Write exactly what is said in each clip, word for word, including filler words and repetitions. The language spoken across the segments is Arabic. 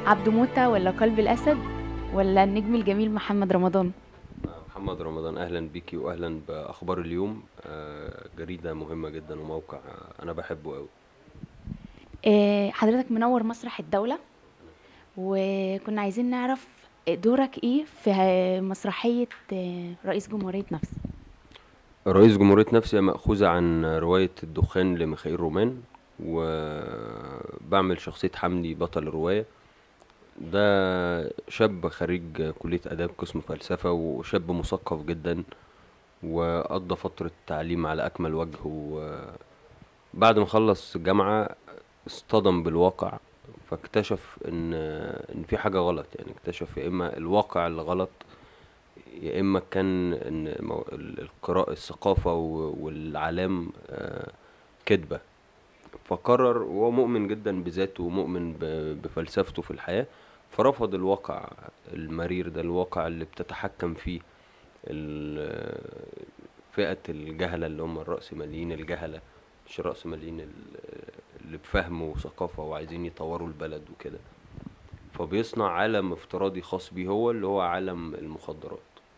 عبده موتة ولا قلب الأسد ولا النجم الجميل محمد رمضان؟ محمد رمضان، اهلا بيكي واهلا باخبار اليوم. آه، جريده مهمه جدا وموقع آه، انا بحبه قوي. آه، حضرتك منور مسرح الدولة، وكنا عايزين نعرف دورك ايه في مسرحية آه، رئيس جمهورية نفسي. رئيس جمهوريه نفسي مأخوذه عن روايه الدخان لميخائيل رومان، وبعمل شخصيه حمدي بطل الروايه. ده شاب خريج كليه اداب قسم فلسفه وشاب مثقف جدا، وقضى فتره تعليم على اكمل وجه. وبعد ما خلص جامعه اصطدم بالواقع، فاكتشف ان ان في حاجه غلط. يعني اكتشف يا اما الواقع اللي غلط، يا اما كان ان مو- ال- القراءة الثقافة و- والعلام آه، كدبة. فقرر، وهو مؤمن جدا بذاته ومؤمن ب- بفلسفته في الحياة، فرفض الواقع المرير ده، الواقع اللي بتتحكم فيه ال- فئة الجهلة اللي هم الرأسماليين الجهلة، مش الرأسماليين ال- اللي بفهم وثقافة وعايزين يطوروا البلد وكده. فبيصنع عالم افتراضي خاص بيه هو، اللي هو عالم المخدرات.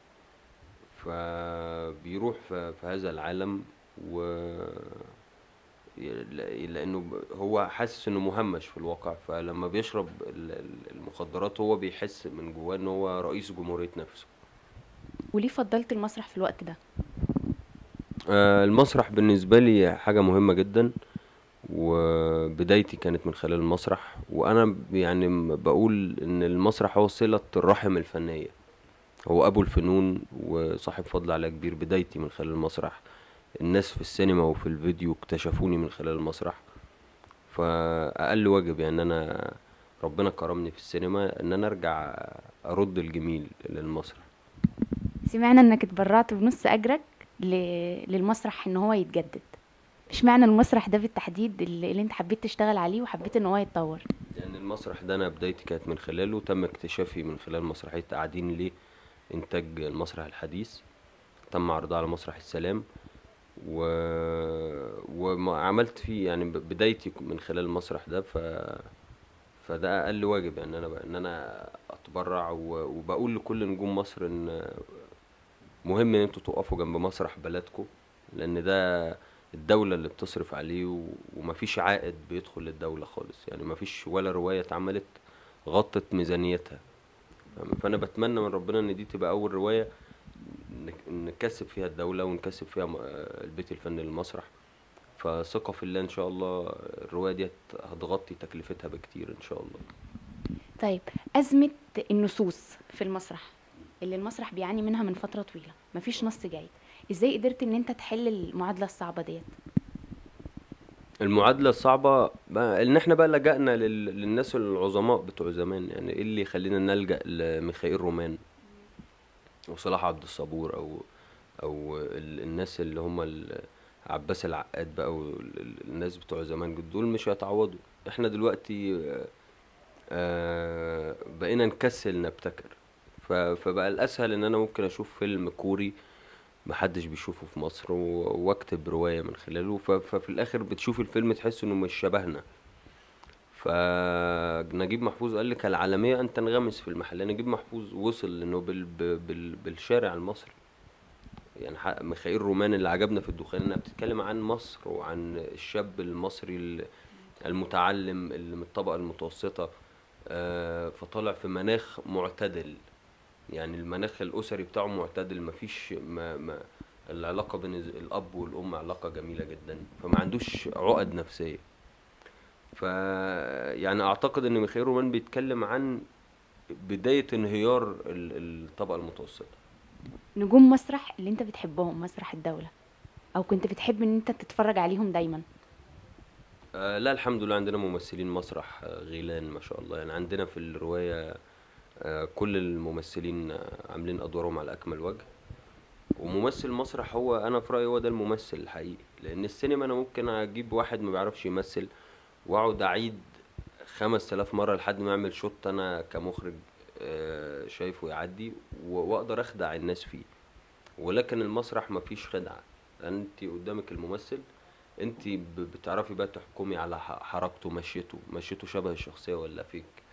فبيروح في في هذا العالم، و ي- لانه ب- هو حاسس انه مهمش في الواقع. فلما بيشرب ال- ال- المخدرات هو بيحس من جواه ان هو رئيس جمهورية نفسه. وليه فضلت المسرح في الوقت ده؟ آه، المسرح بالنسبة لي حاجة مهمة جدا، وبدايتي كانت من خلال المسرح. وانا ب- يعني م- بقول ان المسرح هو صلة الرحم الفنية، هو ابو الفنون وصاحب فضل على كبير. بدايتي من خلال المسرح، الناس في السينما وفي الفيديو اكتشفوني من خلال المسرح. فأقل واجب يعني إن أنا ربنا كرمني في السينما إن أنا أرجع أرد الجميل للمسرح. سمعنا انك اتبرعت بنص اجرك ل... للمسرح ان هو يتجدد. اشمعنى المسرح ده بالتحديد اللي, اللي انت حبيت تشتغل عليه وحبيت ان هو يتطور؟ لأن المسرح ده أنا بدايتي كانت من خلاله، تم اكتشافي من خلال مسرحية قاعدين ليه، إنتاج المسرح الحديث، تم عرضها على مسرح السلام. و... وعملت فيه يعني ب- بدايتي من خلال المسرح ده. ف... فده أقل واجب يعني إن أنا إن أنا أتبرع، و... وبقول لكل نجوم مصر إن مهم ان انتوا تقفوا جنب مسرح بلدكم، لان ده الدولة اللي بتصرف عليه، و... ومفيش عائد بيدخل للدولة خالص. يعني مفيش ولا رواية اتعملت غطت ميزانيتها. فاهم؟ فانا بتمنى من ربنا ان دي تبقى اول رواية نك- نكسب فيها الدولة ونكسب فيها م- آه، البيت الفني للمسرح. فثقة في الله ان شاء الله الرواية دي هت- هتغطي تكلفتها بكتير ان شاء الله. طيب، أزمة النصوص في المسرح اللي المسرح بيعاني منها من فترة طويلة، مفيش نص جاي. ازاي قدرت ان انت تحل المعادلة الصعبة ديت؟ المعادلة الصعبة بقى ان احنا بقى لجأنا لل... للناس العظماء بتوع زمان. يعني ايه اللي يخلينا نلجأ لميخائيل رومان وصلاح عبد الصبور، او او ال- الناس اللي هم ال- عباس العقاد بقى، والناس بتوع زمان دول مش هيتعوضوا. احنا دلوقتي آه، بقينا نكسل نبتكر. ف- فبقى الاسهل ان انا ممكن اشوف فيلم كوري محدش بيشوفه في مصر، و- واكتب رواية من خلاله. ف- ففي الاخر بتشوف الفيلم تحس انه مش شبهنا. فنجيب محفوظ قال لك العالمية ان تنغمس في المحل. نجيب محفوظ وصل انه بال... بال... بالشارع المصري. يعني ح- ميخائيل رومان اللي عجبنا في الدخان انها بتتكلم عن مصر وعن الشاب المصري ال- المتعلم اللي من الطبقة المتوسطة. آه، فطالع في مناخ معتدل. يعني المناخ الأسري بتاعه معتدل، مفيش ما ما العلاقة بين الز- الأب والأم علاقة جميلة جدا، فما عندوش عقد نفسية. ف يعني أعتقد إن ميخائيل رومان بيتكلم عن بداية انهيار ال- الطبقة المتوسطة. نجوم مسرح اللي انت بتحبهم مسرح الدولة، او كنت بتحب ان انت تتفرج عليهم دايما؟ آه لا، الحمد لله عندنا ممثلين مسرح آه غيلان ما شاء الله. يعني عندنا في الرواية آه كل الممثلين آه عاملين أدوارهم على أكمل وجه. وممثل مسرح هو أنا في رأيي هو ده الممثل الحقيقي. لأن السينما أنا ممكن أجيب واحد ما بيعرفش يمثل وأقعد أعيد خمس تلاف مرة لحد ما أعمل شوت أنا كمخرج آه شايفه يعدي، و- وأقدر أخدع الناس فيه. ولكن المسرح مفيش خدعة. انت قدامك الممثل، انت ب- بتعرفي بقى تحكمي على ح- حركته، مشيته مشيته شبه الشخصية ولا فيك.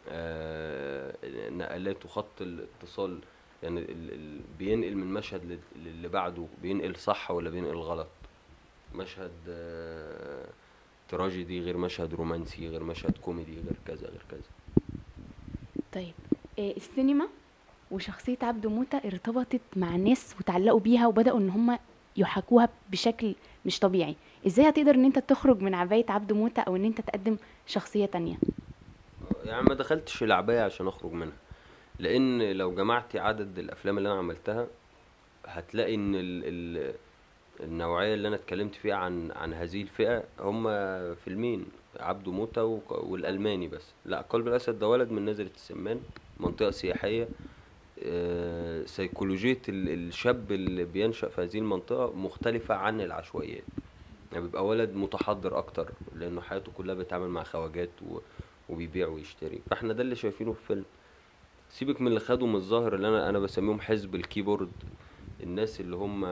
آه، نقلات وخط الاتصال، يعني ال... ال... بينقل من مشهد لل- للي بعده، بينقل صح ولا بينقل غلط. مشهد آه، تراجيدي غير مشهد رومانسي غير مشهد كوميدي غير كذا غير كذا. طيب، آه، السينما وشخصية عبده موتة ارتبطت مع الناس وتعلقوا بيها وبدأوا ان هم يحاكوها بشكل مش طبيعي. ازاي هتقدر ان انت تخرج من عباية عبده موتة او ان انت تقدم شخصية تانية؟ يعني ما دخلتش العباية عشان اخرج منها، لان لو جمعتي عدد الافلام اللي انا عملتها هتلاقي ان ال... ال... النوعية اللي انا اتكلمت فيها عن عن هذه الفئة هم فيلمين: عبده موتة وق- والألماني. بس لا، قلب الأسد ده ولد من نزلة السمان، منطقة سياحية. آه، سيكولوجية ال- الشاب اللي بينشأ في هذه المنطقة مختلفة عن العشوائيات. يعني بيبقى ولد متحضر أكتر لأنه حياته كلها بيتعامل مع خواجات و... وبيبيع ويشتري. فاحنا ده اللي شايفينه في الفيلم. سيبك من اللي خدوا من الظاهر اللي انا انا بسميهم حزب الكيبورد، الناس اللي هم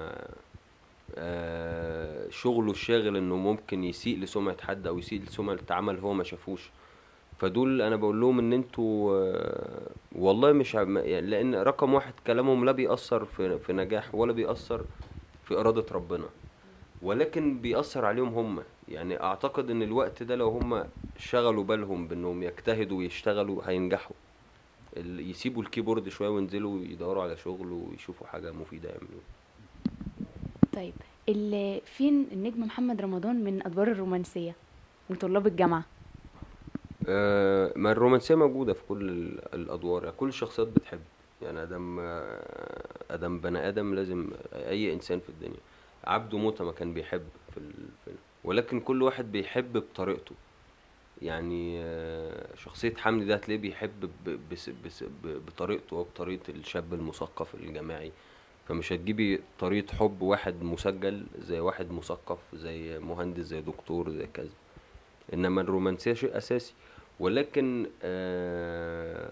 آه، شغله الشاغل انه ممكن يسيء لسمعة حد او يسيء لسمعة عمل هو ما شافوش. فدول انا بقول لهم ان انتوا آه، والله مش عم- يعني لان رقم واحد كلامهم لا بيأثر في في نجاح ولا بيأثر في إرادة ربنا، ولكن بيأثر عليهم هم. يعني اعتقد ان الوقت ده لو هم شغلوا بالهم بانهم يجتهدوا ويشتغلوا هينجحوا. ال- يسيبوا الكيبورد شوية وينزلوا يدوروا على شغل ويشوفوا حاجة مفيدة يعملوها. طيب، اللي فين النجم محمد رمضان من ادوار الرومانسية وطلاب الجامعة؟ آه، ما الرومانسية موجودة في كل ال- الأدوار، يعني كل الشخصيات بتحب. يعني أدم آه، أدم بني آدم لازم أي إنسان في الدنيا. عبده موتة ما كان بيحب في الفيلم، ولكن كل واحد بيحب بطريقته. يعني آه، شخصية حمدي ده هتلاقيه بيحب ب- بس بس ب- بطريقته أو بطريقة الشاب المثقف الجامعي. فمش هتجيبي طريقة حب واحد مسجل زي واحد مثقف زي مهندس زي دكتور زي كذا. انما الرومانسية شيء اساسي، ولكن آه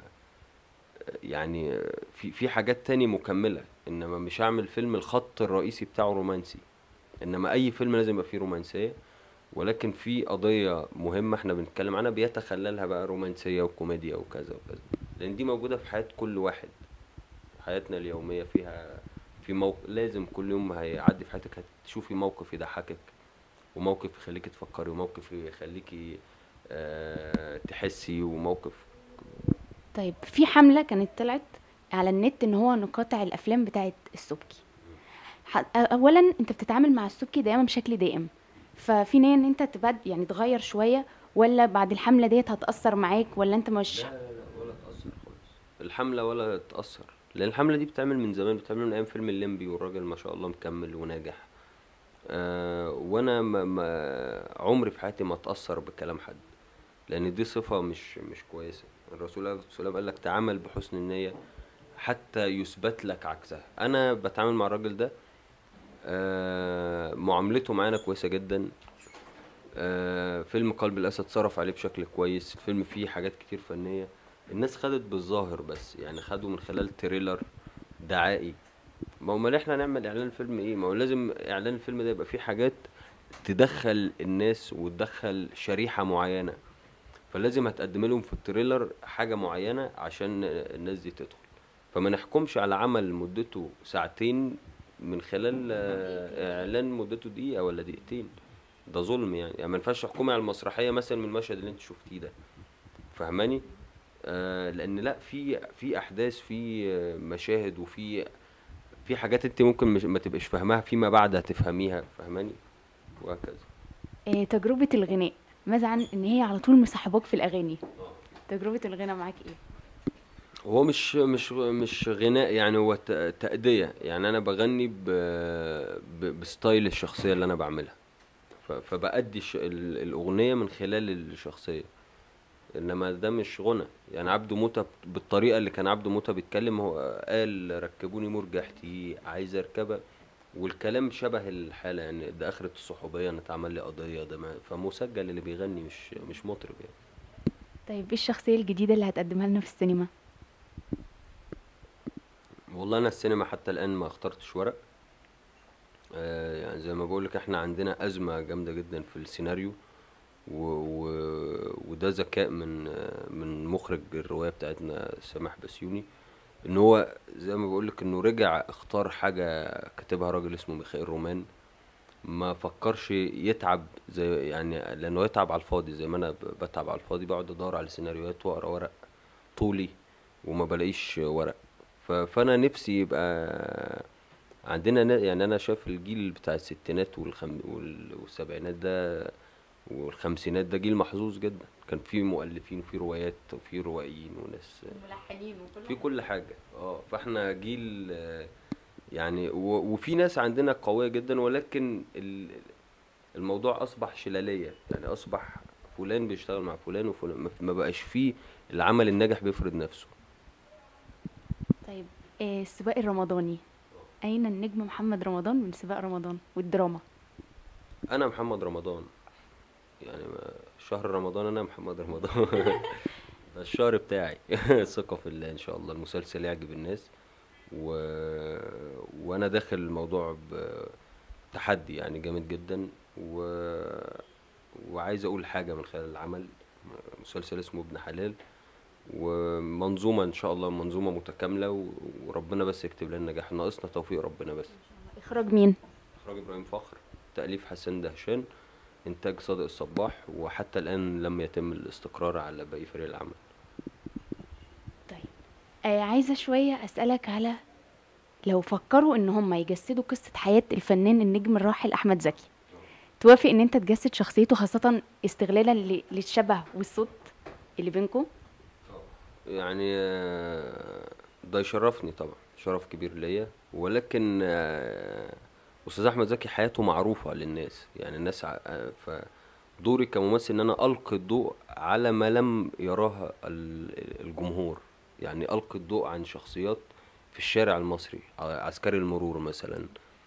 يعني في في حاجات تاني مكملة. انما مش هعمل فيلم الخط الرئيسي بتاعه رومانسي، انما اي فيلم لازم يبقى فيه رومانسية، ولكن في قضية مهمة احنا بنتكلم عنها بيتخللها بقى رومانسية وكوميديا وكذا وكذا، لان دي موجودة في حياة كل واحد. حياتنا اليومية فيها في موقف لازم كل يوم هيعدي في حياتك هتشوفي موقف يضحكك، وموقف يخليكي تفكري، وموقف يخليكي آه تحسي، وموقف. طيب، في حملة كانت طلعت على النت ان هو نقاطع الافلام بتاعت السبكي. ح- اولا انت بتتعامل مع السبكي دايما بشكل دائم، ففي نية ان انت تبد يعني تغير شوية، ولا بعد الحملة ديت هتأثر معاك، ولا انت مش؟ لا لا لا، ولا تأثر خالص الحملة ولا تأثر، لأن الحملة دي بتعمل من زمان، بتعمل من أيام فيلم الليمبي، والراجل ما شاء الله مكمل وناجح. آه وأنا ما ما عمري في حياتي ما أتأثر بكلام حد، لأن دي صفة مش مش كويسة. الرسول عليه الصلاة والسلام قال لك تعامل بحسن النية حتى يثبت لك عكسها. أنا بتعامل مع الراجل ده، آه معاملته معانا كويسة جدا. آه، فيلم قلب الأسد صرف عليه بشكل كويس، الفيلم فيه حاجات كتير فنية. الناس خدت بالظاهر بس، يعني خدوا من خلال تريلر دعائي. ما هو امال احنا هنعمل اعلان الفيلم ايه؟ ما هو لازم اعلان الفيلم ده يبقى فيه حاجات تدخل الناس وتدخل شريحة معينة، فلازم هتقدم لهم في التريلر حاجة معينة عشان الناس دي تدخل. فما نحكمش على عمل مدته ساعتين من خلال آه، اعلان مدته دقيقة ولا دقيقتين. ده ظلم يعني. يعني ما ينفعش تحكمي على المسرحيه مثلا من المشهد اللي انت شفتيه ده، فاهماني؟ آه لان لا، في في احداث، في آه، مشاهد، وفي في حاجات انت ممكن مش ما تبقاش فاهماها فيما بعد هتفهميها، فاهماني؟ وهكذا. آه، تجربة الغناء، ماذا عن ان هي على طول مصاحباك في الاغاني؟ تجربة الغناء معاك ايه؟ هو مش مش مش غناء، يعني هو ت- تأدية. يعني انا بغني ب ب- بستايل الشخصيه اللي انا بعملها، ف- فبأدي الش- ال- الاغنيه من خلال الشخصيه. انما ده مش غنى. يعني عبده موتة بالطريقه اللي كان عبده موتة بيتكلم، هو قال ركبوني مرجحتي عايز اركبها، والكلام شبه الحاله. يعني ده اخرة الصحوبيه انا اتعمل لي قضيه، ده ما فمسجل اللي بيغني، مش مش مطرب يعني. طيب، ايه الشخصية الجديدة اللي هتقدمها لنا في السينما؟ والله انا السينما حتى الان ما اخترتش ورق. آه يعني زي ما بقولك احنا عندنا ازمه جامده جدا في السيناريو، و... و... وده ذكاء من من مخرج الروايه بتاعتنا سامح بسيوني، ان هو زي ما بقولك انه رجع اختار حاجه كاتبها راجل اسمه ميخائيل رومان، ما فكرش يتعب زي يعني، لانه يتعب على الفاضي زي ما انا ب- بتعب على الفاضي، بقعد ادور على السيناريوهات واقرا ورق طولي وما بلاقيش ورق. ف... فانا نفسي يبقى عندنا نا- يعني انا شايف الجيل بتاع الستينات والخم... وال... والسبعينات ده والخمسينات ده جيل محظوظ جدا، كان فيه مؤلفين وفيه روايات وفيه روائيين وناس ملحنين وكل في حاجه. كل حاجة. اه فاحنا جيل آه، يعني و... وفي ناس عندنا قوية جدا، ولكن ال- الموضوع اصبح شلالية، يعني اصبح فلان بيشتغل مع فلان وفلان، ما ما بقاش فيه العمل الناجح بيفرض نفسه. طيب، آه، السباق الرمضاني، اين النجم محمد رمضان من سباق رمضان والدراما؟ انا محمد رمضان، يعني ما- شهر رمضان انا محمد رمضان. ده الشهر بتاعي. ثقة في الله، ان شاء الله المسلسل يعجب الناس، و... وانا داخل الموضوع بتحدي يعني جامد جدا، و... وعايز اقول حاجة من خلال العمل. مسلسل اسمه ابن حلال، ومنظومة ان شاء الله، منظومة متكاملة، و... وربنا بس يكتب لنا النجاح، ناقصنا توفيق ربنا بس. اخراج مين؟ اخراج ابراهيم فخر، تأليف حسن دهشان، انتاج صادق الصباح، وحتى الان لم يتم الاستقرار على باقي فريق العمل. طيب، آه، عايزه شويه اسالك على، لو فكروا ان هم يجسدوا قصه حياه الفنان النجم الراحل احمد زكي، توافق ان انت تجسد شخصيته، خاصه استغلالا ل- للشبه والصوت اللي بينكم؟ يعني آه، ده يشرفني طبعا، شرف كبير ليا، ولكن آه، استاذ احمد زكي حياته معروفه للناس، يعني الناس ع- آه، فدوري كممثل ان انا القي الضوء على ما لم يراه ال- الجمهور، يعني القي الضوء عن شخصيات في الشارع المصري، ع- عسكري المرور مثلا،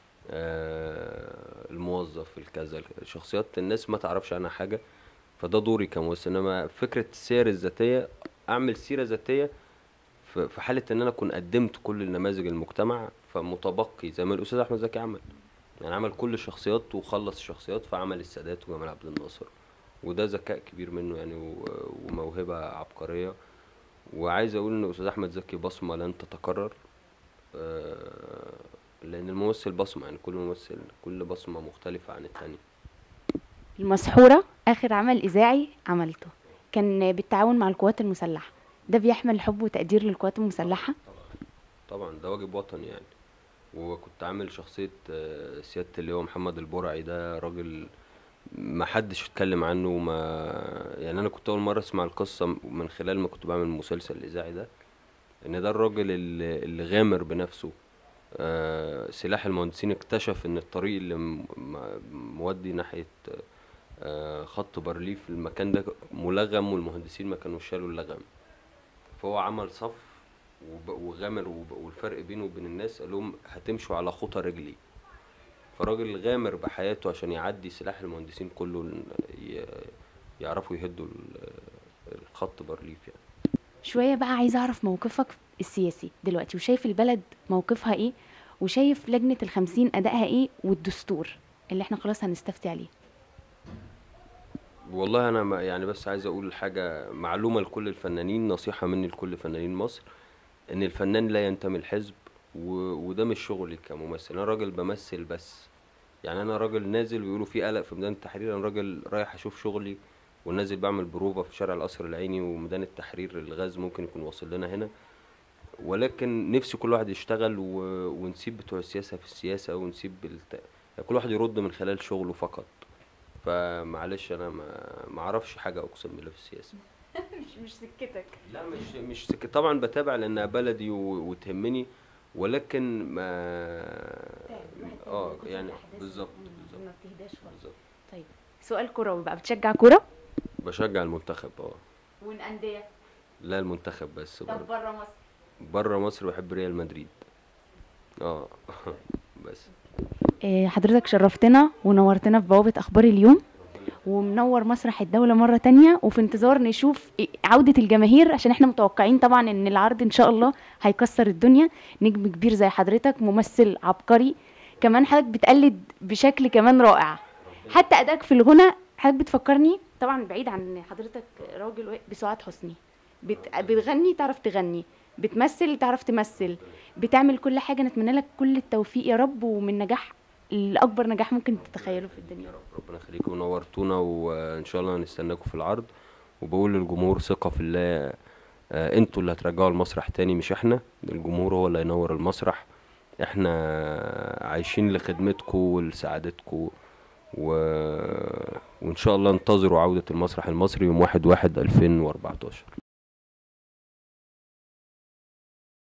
آه، الموظف الكذا، شخصيات الناس ما تعرفش عنها حاجه. فده دوري كممثل، انما فكره السير الذاتيه، اعمل سيره ذاتيه ف- في حاله ان انا اكون قدمت كل النماذج المجتمع، فمتبقي زي ما الاستاذ احمد زكي عمل، يعني عمل كل الشخصيات وخلص الشخصيات، فعمل السادات وجمال عبد الناصر، وده ذكاء كبير منه يعني، و- وموهبه عبقريه. وعايز اقول ان الاستاذ احمد زكي بصمه لن تتكرر، آه، لان الممثل بصمه، يعني كل ممثل كل بصمه مختلفه عن التاني. المسحوره اخر عمل اذاعي عملته كان بالتعاون مع القوات المسلحه، ده بيحمل حب وتقدير للقوات المسلحه. طبعا ده واجب وطني يعني. وكنت عامل شخصية آه، سيادة اللواء محمد البرعي، ده راجل ما حدش اتكلم عنه، ما يعني انا كنت اول مرة اسمع القصة من خلال ما كنت بعمل المسلسل الاذاعي ده، ان ده الراجل اللي, اللي غامر بنفسه. آه، سلاح المهندسين اكتشف ان الطريق اللي م- م- مودي ناحية آه، خط بارليف، المكان ده ملغم، والمهندسين ما كانوا شالوا اللغم، فهو عمل صف وب- وغامر، وب- والفرق بينه وبين الناس قال لهم هتمشوا على خطى رجلي. فراجل غامر بحياته عشان يعدي سلاح المهندسين كله، ال- ي- يعرفوا يهدوا ال- الخط بارليف يعني. شويه بقى عايزه اعرف موقفك السياسي دلوقتي، وشايف البلد موقفها ايه، وشايف لجنه الخمسين ادائها ايه، والدستور اللي احنا خلاص هنستفتي عليه. والله انا ما- يعني بس عايز اقول حاجة معلومة لكل الفنانين، نصيحة مني لكل فنانين مصر، ان الفنان لا ينتمي لحزب، و- وده مش شغلي كممثل، انا راجل بمثل بس، يعني انا راجل نازل بيقولوا في قلق في ميدان التحرير، انا راجل رايح اشوف شغلي، ونازل بعمل بروفة في شارع القصر العيني وميدان التحرير، الغاز ممكن يكون واصل لنا هنا، ولكن نفسي كل واحد يشتغل، و... ونسيب بتوع السياسة في السياسة، ونسيب الت... يعني كل واحد يرد من خلال شغله فقط. فمعلش انا ما ما اعرفش حاجة اقسم بالله في السياسة. مش مش سكتك. لا مش مش سك... طبعا بتابع لانها بلدي و... وتهمني، ولكن ما اه يعني بالظبط بالظبط ما بتهداش خالص. بالظبط. طيب، سؤال كروي بقى، بتشجع كوره؟ بشجع المنتخب اه. والانديه؟ لا المنتخب بس طب برضه. بره مصر؟ بره مصر بحب ريال مدريد اه. بس آه، حضرتك شرفتنا ونورتنا في بوابة أخبار اليوم، ومنور مسرح الدولة مرة تانية، وفي انتظار نشوف عودة الجماهير، عشان احنا متوقعين طبعا ان العرض ان شاء الله هيكسر الدنيا. نجم كبير زي حضرتك، ممثل عبقري، كمان حضرتك بتقلد بشكل كمان رائع، حتى أداك في الغنى حضرتك بتفكرني طبعا بعيد عن حضرتك راجل واقف بسعاد حسني، بت... بتغني تعرف تغني، بتمثل تعرف تمثل، بتعمل كل حاجة. نتمنى لك كل التوفيق يا رب، ومن نجاح لأكبر نجاح ممكن تتخيله في الدنيا. ربنا يخليكم ونورتونا، وان شاء الله هنستناكم في العرض. وبقول للجمهور ثقة في الله، آه، انتوا اللي هترجعوا المسرح تاني مش احنا. الجمهور هو اللي هينور المسرح، احنا عايشين لخدمتكم ولسعادتكم. و... وان شاء الله انتظروا عودة المسرح المصري يوم واحد واحد ألفين وأربعتاشر.